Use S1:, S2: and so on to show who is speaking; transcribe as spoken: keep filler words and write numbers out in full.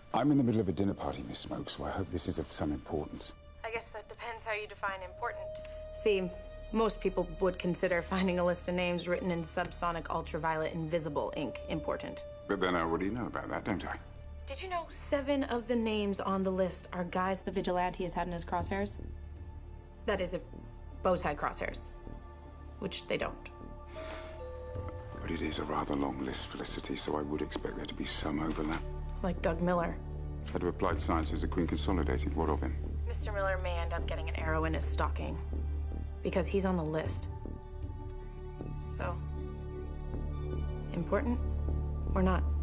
S1: I'm in the middle of a dinner party, Miss Smoke, so I hope this is of some importance.
S2: I guess that depends how you define important. See, most people would consider finding a list of names written in subsonic ultraviolet invisible ink important.
S1: But then I already know about that, don't I?
S2: Did you know seven of the names on the list are guys the vigilante has had in his crosshairs? That is, if Bose had crosshairs, which they don't.
S1: But it is a rather long list, Felicity, so I would expect there to be some overlap.
S2: Like Doug Miller.
S1: Head of Applied Sciences at Queen Consolidated. What of him?
S2: Mister Miller may end up getting an arrow in his stocking. Because he's on the list. So, important or not?